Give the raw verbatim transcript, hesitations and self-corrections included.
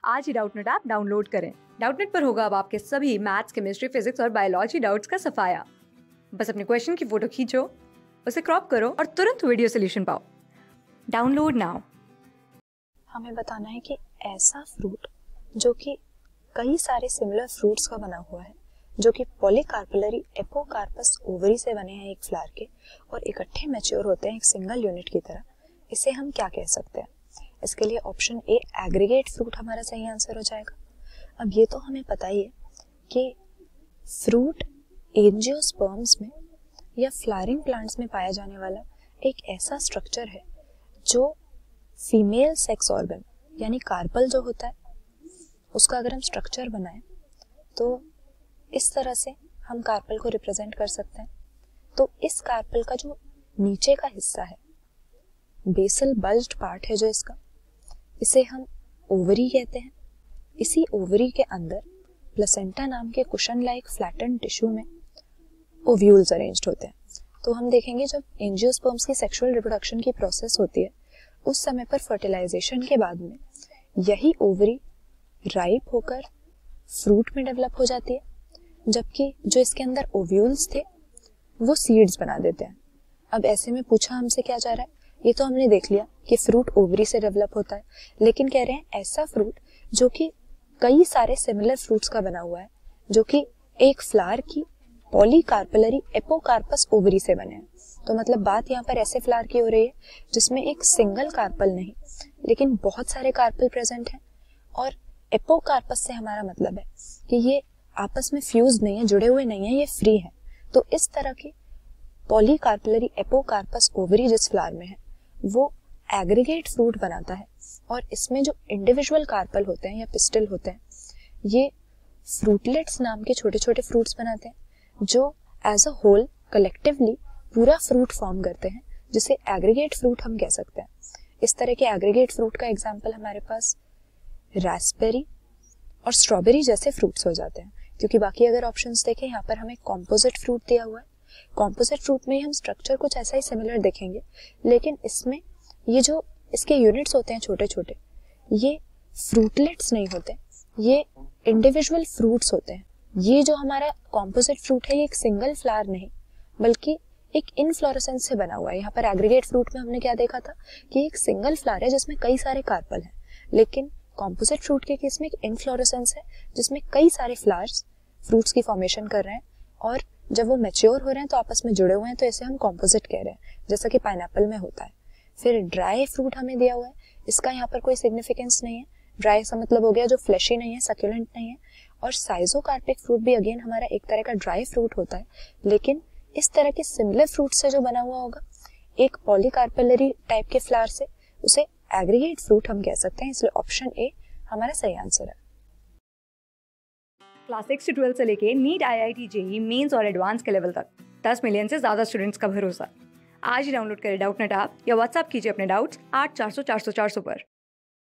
आज ही Doubtnut app download करें। डाउटनेट पर होगा अब आपके सभी मैथ्स, केमिस्ट्री, फिजिक्स और बायोलॉजी डाउट्स का सफाया। बस अपने क्वेश्चन की फोटो खींचो, उसे क्रॉप करो और तुरंत वीडियो सोल्यूशन पाओ। Download now. हमें बताना है कि ऐसा फ्रूट जो कि कई सारे सिमिलर फ्रूट्स का बना हुआ है, जो कि पॉलीकार्पेलरी एपोकार्पस ओवरी से बने हैं एक फ्लावर के और इकट्ठे मैच्योर होते हैं एक सिंगल यूनिट की तरह, इसे हम क्या कह सकते हैं? इसके लिए ऑप्शन ए एग्रीगेट फ्रूट हमारा सही आंसर हो जाएगा। अब ये तो हमें पता ही है कि फ्रूट एंजियोस्पर्म्स में या फ्लावरिंग प्लांट्स में पाया जाने वाला एक ऐसा स्ट्रक्चर है जो फीमेल सेक्स ऑर्गन यानी कार्पल जो होता है उसका अगर हम स्ट्रक्चर बनाएं तो इस तरह से हम कार्पल को रिप्रेजेंट कर सकते हैं। तो इस कार्पल का जो नीचे का हिस्सा है, बेसल बल्ज्ड पार्ट है जो इसका, इसे हम ओवरी कहते हैं। इसी ओवरी के अंदर प्लेसेंटा नाम के कुशन लाइक फ्लैटन टिश्यू में ओव्यूल्स अरेंज्ड होते हैं। तो हम देखेंगे जब एंजियोस्पर्म्स की सेक्सुअल रिप्रोडक्शन की प्रोसेस होती है उस समय पर फर्टिलाइजेशन के बाद में यही ओवरी राइप होकर फ्रूट में डेवलप हो जाती है, जबकि जो इसके अंदर ओव्यूल्स थे वो सीड्स बना देते हैं। अब ऐसे में पूछा हमसे क्या जा रहा है, ये तो हमने देख लिया कि फ्रूट ओवरी से डेवलप होता है, लेकिन कह रहे हैं ऐसा फ्रूट जो कि कई सारे सिमिलर फ्रूट्स का बना हुआ है, जो कि एक फ्लावर की पॉलीकार्पेलरी एपोकार्पस ओवरी से बने हैं। तो मतलब बात यहाँ पर ऐसे फ्लावर की हो रही है जिसमें एक सिंगल कार्पल नहीं लेकिन बहुत सारे कार्पल प्रेजेंट हैं, और एपोकार्पस से हमारा मतलब है कि ये आपस में फ्यूज नहीं है, जुड़े हुए नहीं है, ये फ्री है। तो इस तरह के पॉलीकार्पेलरी एपोकार्पस ओवरी जिस फ्लावर में है वो एग्रीगेट फ्रूट बनाता है, और इसमें जो इंडिविजुअल कार्पल होते हैं या पिस्टल होते हैं ये फ्रूटलेट्स नाम के छोटे छोटे फ्रूट्स बनाते हैं जो एज अ होल कलेक्टिवली पूरा फ्रूट फॉर्म करते हैं, जिसे एग्रीगेट फ्रूट हम कह सकते हैं। इस तरह के एग्रीगेट फ्रूट का एग्जाम्पल हमारे पास रास्पबेरी और स्ट्रॉबेरी जैसे फ्रूट्स हो जाते हैं, क्योंकि बाकी अगर ऑप्शंस देखें यहाँ पर हमें कॉम्पोजिट फ्रूट दिया हुआ है। कॉम्पोजिट फ्रूट में हम स्ट्रक्चर कुछ ऐसा ही सिमिलर देखेंगे, लेकिन इसमें ये जो इसके यूनिट्स होते हैं छोटे छोटे, ये फ्रूटलेट्स नहीं होते, ये इंडिविजुअल फ्रूट्स होते हैं। ये जो हमारा कॉम्पोजिट फ्रूट है ये एक सिंगल फ्लावर नहीं बल्कि एक इनफ्लोरेसेंस से बना हुआ है। यहाँ पर एग्रीगेट फ्रूट में हमने क्या देखा था कि एक सिंगल फ्लावर है जिसमें कई सारे कार्पल हैं, लेकिन कॉम्पोजिट फ्रूट के केस में एक इनफ्लोरेसेंस है जिसमें कई सारे फ्लावर्स फ्रूट्स की फॉर्मेशन कर रहे हैं, और जब वो मैच्योर हो रहे हैं तो आपस में जुड़े हुए हैं, तो इसे हम कॉम्पोजिट कह रहे हैं, जैसा कि पाइनएप्पल में होता है। फिर ड्राई फ्रूट हमें दिया हुआ है, इसका यहाँ पर कोई सिग्निफिकेंस नहीं है। ड्राई का मतलब हो गया जो फ्लैशी नहीं है, सक्यूलेंट नहीं है। और साइजोकार्पिक फ्रूट भी अगेन हमारा एक तरह का ड्राई फ्रूट होता है, लेकिन इस तरह के सिमिलर फ्रूट से जो बना हुआ होगा एक पॉलीकार्पेलरी टाइप के फ्लावर से, उसे एग्रीगेट फ्रूट हम कह सकते हैं। इसलिए ऑप्शन ए हमारा सही आंसर है। क्लास सिक्स से ट्वेल्थ से लेके NEET, I I T, JEE, mains और एडवांस के लेवल तक दस मिलियन से ज्यादा स्टूडेंट्स का भरोसा। आज ही डाउनलोड करें डाउटनेट ऐप या व्हाट्सएप कीजिए अपने डाउट्स आठ चार सौ चार सौ चार सौ पर।